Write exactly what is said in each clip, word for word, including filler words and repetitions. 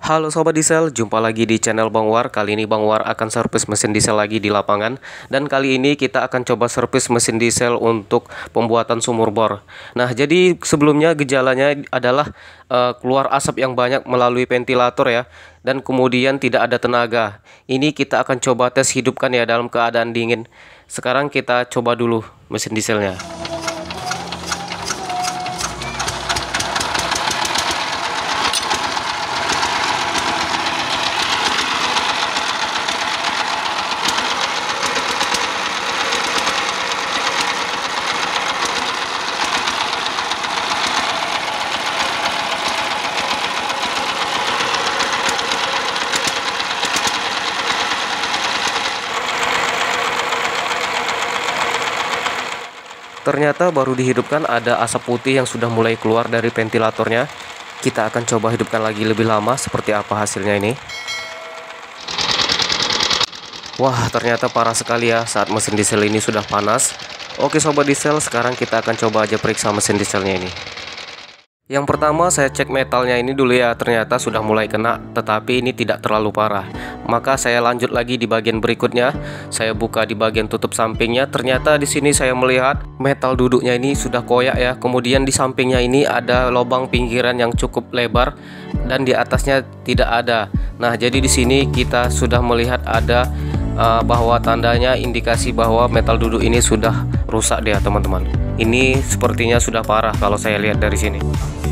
Halo Sobat Diesel, jumpa lagi di channel Bang War. Kali ini Bang War akan servis mesin diesel lagi di lapangan. Dan kali ini kita akan coba servis mesin diesel untuk pembuatan sumur bor. Nah, jadi sebelumnya gejalanya adalah uh, keluar asap yang banyak melalui ventilator ya. Dan kemudian tidak ada tenaga. Ini kita akan coba tes hidupkan ya dalam keadaan dingin. Sekarang kita coba dulu mesin dieselnya. Ternyata baru dihidupkan ada asap putih yang sudah mulai keluar dari ventilatornya. Kita akan coba hidupkan lagi lebih lama seperti apa hasilnya ini. Wah, ternyata parah sekali ya saat mesin diesel ini sudah panas. Oke Sobat Diesel, sekarang kita akan coba aja periksa mesin dieselnya ini. Yang pertama saya cek metalnya ini dulu ya, ternyata sudah mulai kena, tetapi ini tidak terlalu parah. Maka saya lanjut lagi di bagian berikutnya. Saya buka di bagian tutup sampingnya. Ternyata di sini saya melihat metal duduknya ini sudah koyak ya. Kemudian di sampingnya ini ada lubang pinggiran yang cukup lebar dan di atasnya tidak ada. Nah, jadi di sini kita sudah melihat ada uh, bahwa tandanya indikasi bahwa metal duduk ini sudah rusak dia, teman-teman. Ini sepertinya sudah parah kalau saya lihat dari sini.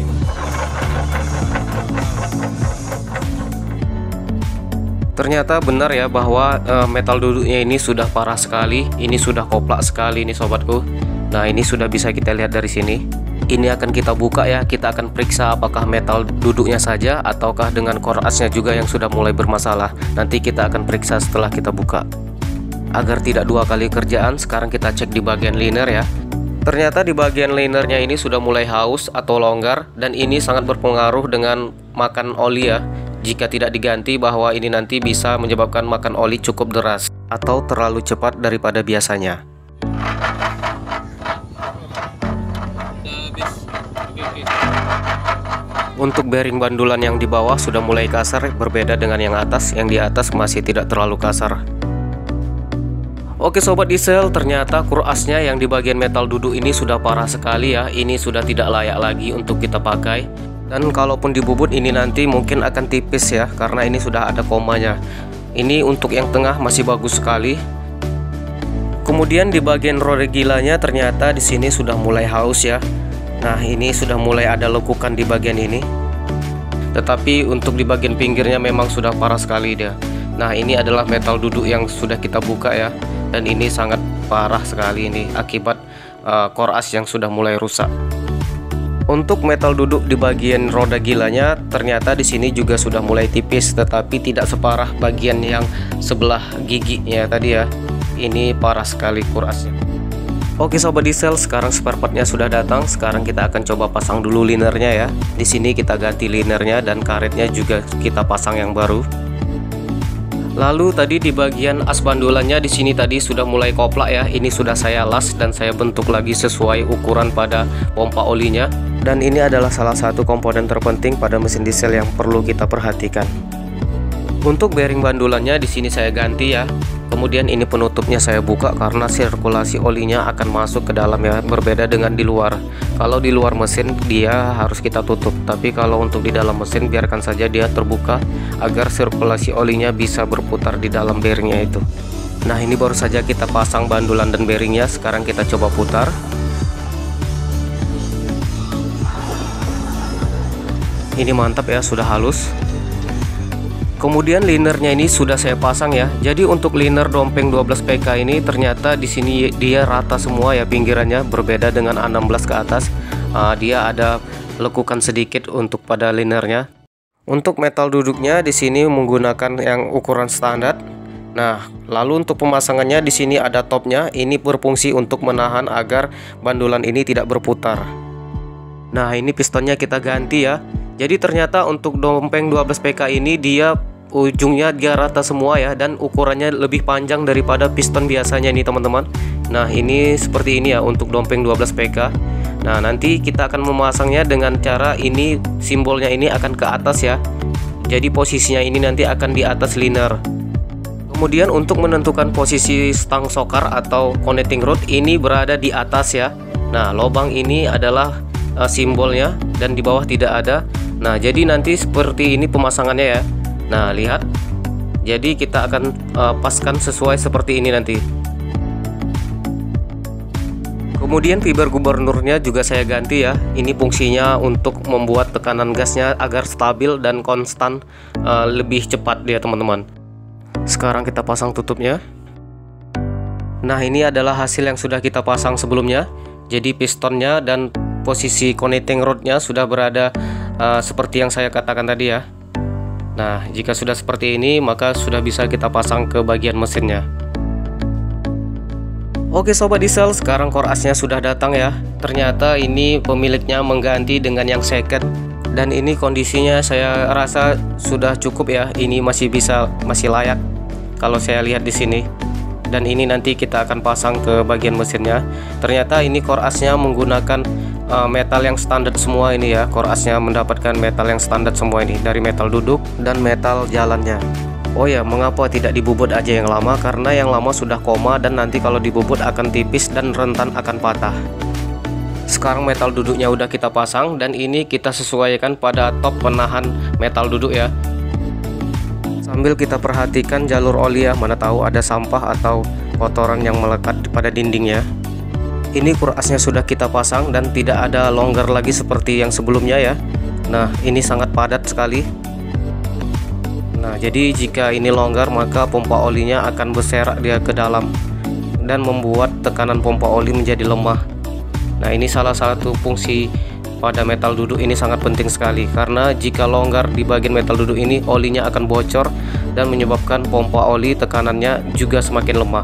Ternyata benar ya bahwa e, metal duduknya ini sudah parah sekali. Ini sudah koplak sekali nih sobatku. Nah, ini sudah bisa kita lihat dari sini. Ini akan kita buka ya. Kita akan periksa apakah metal duduknya saja ataukah dengan core asnya juga yang sudah mulai bermasalah. Nanti kita akan periksa setelah kita buka. Agar tidak dua kali kerjaan, sekarang kita cek di bagian liner ya. Ternyata di bagian linernya ini sudah mulai haus atau longgar, dan ini sangat berpengaruh dengan makan oli ya. Jika tidak diganti, bahwa ini nanti bisa menyebabkan makan oli cukup deras atau terlalu cepat daripada biasanya. Untuk bearing bandulan yang di bawah sudah mulai kasar, berbeda dengan yang atas. Yang di atas masih tidak terlalu kasar. Oke Sobat Diesel, ternyata kur asnya yang di bagian metal duduk ini sudah parah sekali ya. Ini sudah tidak layak lagi untuk kita pakai. Dan kalaupun dibubut ini nanti mungkin akan tipis ya, karena ini sudah ada komanya. Ini untuk yang tengah masih bagus sekali. Kemudian di bagian roda gilanya ternyata di sini sudah mulai haus ya. Nah, ini sudah mulai ada lekukan di bagian ini. Tetapi untuk di bagian pinggirnya memang sudah parah sekali dia. Nah, ini adalah metal duduk yang sudah kita buka ya. Dan ini sangat parah sekali ini akibat uh, core as yang sudah mulai rusak. Untuk metal duduk di bagian roda gilanya ternyata di sini juga sudah mulai tipis, tetapi tidak separah bagian yang sebelah giginya tadi ya. Ini parah sekali core asnya. Oke Sobat Diesel, sekarang spare partnya sudah datang. Sekarang kita akan coba pasang dulu linernya ya. Di sini kita ganti linernya dan karetnya juga kita pasang yang baru. Lalu tadi di bagian as bandulannya di sini tadi sudah mulai koplak ya. Ini sudah saya las dan saya bentuk lagi sesuai ukuran pada pompa olinya. Dan ini adalah salah satu komponen terpenting pada mesin diesel yang perlu kita perhatikan. Untuk bearing bandulannya di sini saya ganti ya. Kemudian ini penutupnya saya buka karena sirkulasi olinya akan masuk ke dalam ya. Berbeda dengan di luar. Kalau di luar mesin dia harus kita tutup. Tapi kalau untuk di dalam mesin biarkan saja dia terbuka agar sirkulasi olinya bisa berputar di dalam bearingnya itu. Nah, ini baru saja kita pasang bandulan dan bearingnya. Sekarang kita coba putar. Ini mantap ya, sudah halus. Kemudian linernya ini sudah saya pasang ya. Jadi untuk liner dompeng dua belas P K ini ternyata di sini dia rata semua ya pinggirannya, berbeda dengan A enam belas ke atas. Uh, dia ada lekukan sedikit untuk pada linernya. Untuk metal duduknya di sini menggunakan yang ukuran standar. Nah, lalu untuk pemasangannya di sini ada topnya. Ini berfungsi untuk menahan agar bandulan ini tidak berputar. Nah, ini pistonnya kita ganti ya. Jadi ternyata untuk dompeng dua belas P K ini dia ujungnya dia rata semua ya, dan ukurannya lebih panjang daripada piston biasanya nih teman-teman. Nah, ini seperti ini ya untuk dompeng dua belas P K. Nah, nanti kita akan memasangnya dengan cara ini, simbolnya ini akan ke atas ya. Jadi posisinya ini nanti akan di atas liner. Kemudian untuk menentukan posisi stang sokar atau connecting rod ini berada di atas ya. Nah, lubang ini adalah uh, simbolnya dan di bawah tidak ada. Nah, jadi nanti seperti ini pemasangannya ya. Nah, lihat. Jadi kita akan uh, paskan sesuai seperti ini nanti. Kemudian fiber gubernurnya juga saya ganti ya. Ini fungsinya untuk membuat tekanan gasnya agar stabil dan konstan, uh, lebih cepat dia teman-teman. Sekarang kita pasang tutupnya. Nah, ini adalah hasil yang sudah kita pasang sebelumnya. Jadi pistonnya dan posisi connecting rodnya sudah berada uh, seperti yang saya katakan tadi ya. Nah, jika sudah seperti ini maka sudah bisa kita pasang ke bagian mesinnya. Oke sobat diesel, sekarang core asnya sudah datang ya. Ternyata ini pemiliknya mengganti dengan yang second. Dan ini kondisinya saya rasa sudah cukup ya. Ini masih bisa, masih layak kalau saya lihat di sini. Dan ini nanti kita akan pasang ke bagian mesinnya. Ternyata ini core asnya menggunakan uh, metal yang standar semua ini ya. Core asnya mendapatkan metal yang standar semua ini, dari metal duduk dan metal jalannya. Oh ya, mengapa tidak dibobot aja yang lama? Karena yang lama sudah koma dan nanti kalau dibobot akan tipis dan rentan akan patah. Sekarang metal duduknya udah kita pasang dan ini kita sesuaikan pada top penahan metal duduk ya. Sambil kita perhatikan jalur oli ya, mana tahu ada sampah atau kotoran yang melekat pada dindingnya. Ini core asnya sudah kita pasang dan tidak ada longgar lagi seperti yang sebelumnya ya. Nah, ini sangat padat sekali. Nah, jadi jika ini longgar maka pompa olinya akan berserak dia ke dalam dan membuat tekanan pompa oli menjadi lemah. Nah, ini salah satu fungsi pada metal duduk ini sangat penting sekali, karena jika longgar di bagian metal duduk ini olinya akan bocor dan menyebabkan pompa oli tekanannya juga semakin lemah.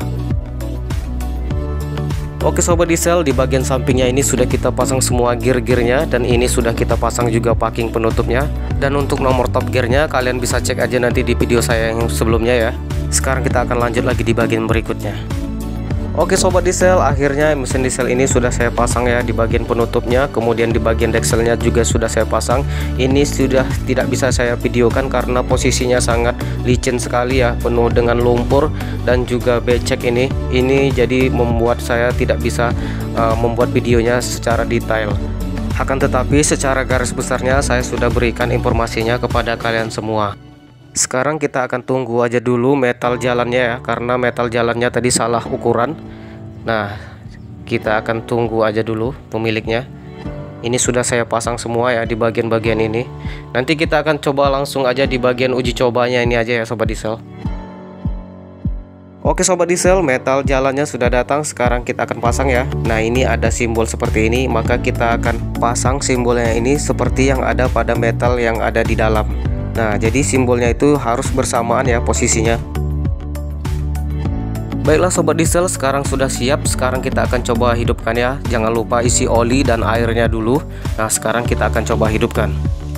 Oke sobat diesel, di bagian sampingnya ini sudah kita pasang semua gear-gearnya dan ini sudah kita pasang juga packing penutupnya. Dan untuk nomor top gearnya kalian bisa cek aja nanti di video saya yang sebelumnya ya. Sekarang kita akan lanjut lagi di bagian berikutnya. Oke sobat diesel, akhirnya mesin diesel ini sudah saya pasang ya di bagian penutupnya, kemudian di bagian dekselnya juga sudah saya pasang. Ini sudah tidak bisa saya videokan karena posisinya sangat licin sekali ya, penuh dengan lumpur dan juga becek ini. Ini jadi membuat saya tidak bisa uh, membuat videonya secara detail. Akan tetapi secara garis besarnya saya sudah berikan informasinya kepada kalian semua. Sekarang kita akan tunggu aja dulu metal jalannya ya, karena metal jalannya tadi salah ukuran. Nah, kita akan tunggu aja dulu pemiliknya. Ini sudah saya pasang semua ya di bagian-bagian ini. Nanti kita akan coba langsung aja di bagian uji cobanya ini aja ya sobat diesel. Oke sobat diesel, metal jalannya sudah datang. Sekarang kita akan pasang ya. Nah, ini ada simbol seperti ini, maka kita akan pasang simbolnya ini seperti yang ada pada metal yang ada di dalam. Nah, jadi simbolnya itu harus bersamaan ya posisinya. Baiklah sobat diesel, sekarang sudah siap. Sekarang kita akan coba hidupkan ya. Jangan lupa isi oli dan airnya dulu. Nah, sekarang kita akan coba hidupkan.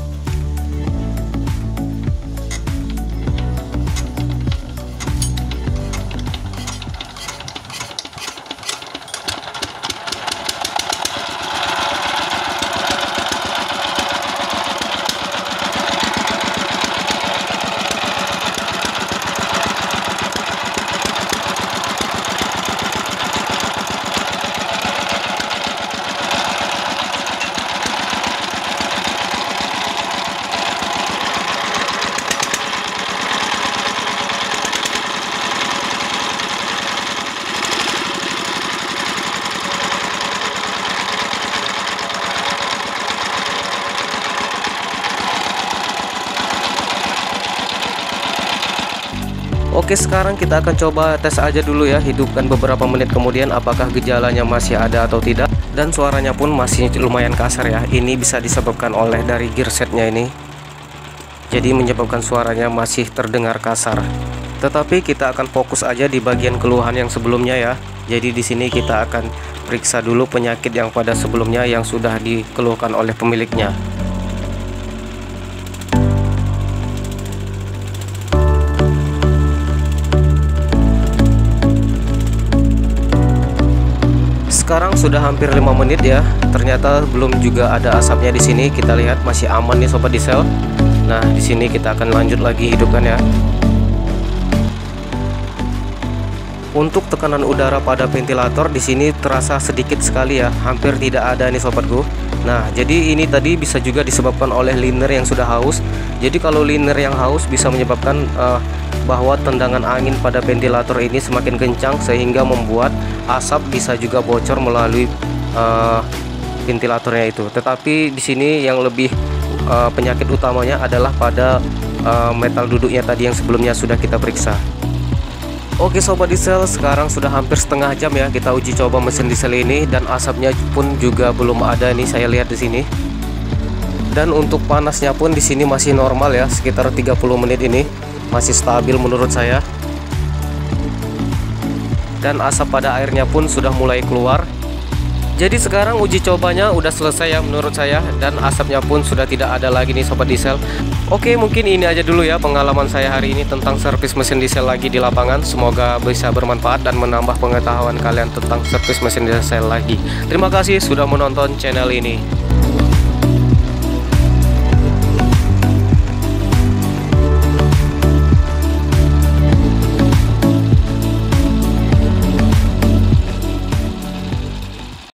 Oke, sekarang kita akan coba tes aja dulu ya, hidupkan beberapa menit kemudian apakah gejalanya masih ada atau tidak. Dan suaranya pun masih lumayan kasar ya. Ini bisa disebabkan oleh dari gear setnya ini, jadi menyebabkan suaranya masih terdengar kasar. Tetapi kita akan fokus aja di bagian keluhan yang sebelumnya ya. Jadi di sini kita akan periksa dulu penyakit yang pada sebelumnya yang sudah dikeluhkan oleh pemiliknya. Sekarang sudah hampir lima menit ya. Ternyata belum juga ada asapnya di sini. Kita lihat masih aman nih sobat diesel. Nah, di sini kita akan lanjut lagi hidupkan ya. Untuk tekanan udara pada ventilator di sini terasa sedikit sekali ya, hampir tidak ada nih sobatku. Nah, jadi ini tadi bisa juga disebabkan oleh liner yang sudah haus. Jadi kalau liner yang haus bisa menyebabkan uh, bahwa tendangan angin pada ventilator ini semakin kencang sehingga membuat asap bisa juga bocor melalui uh, ventilatornya itu. Tetapi di sini yang lebih uh, penyakit utamanya adalah pada uh, metal duduknya tadi yang sebelumnya sudah kita periksa. Oke sobat diesel, sekarang sudah hampir setengah jam ya kita uji coba mesin diesel ini, dan asapnya pun juga belum ada nih saya lihat di sini. Dan untuk panasnya pun di sini masih normal ya, sekitar tiga puluh menit ini masih stabil menurut saya. Dan asap pada airnya pun sudah mulai keluar. Jadi sekarang uji cobanya udah selesai ya menurut saya, dan asapnya pun sudah tidak ada lagi nih sobat diesel. Oke, mungkin ini aja dulu ya pengalaman saya hari ini tentang servis mesin diesel lagi di lapangan. Semoga bisa bermanfaat dan menambah pengetahuan kalian tentang servis mesin diesel lagi. Terima kasih sudah menonton channel ini.